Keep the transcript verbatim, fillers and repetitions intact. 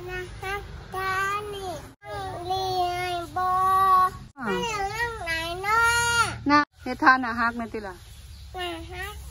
นะฮักกานี่เรียนบอไม่เรื่องไหนเนาะนะเฮ็ดทานน่ะฮักแม่นติล่ะนะฮัก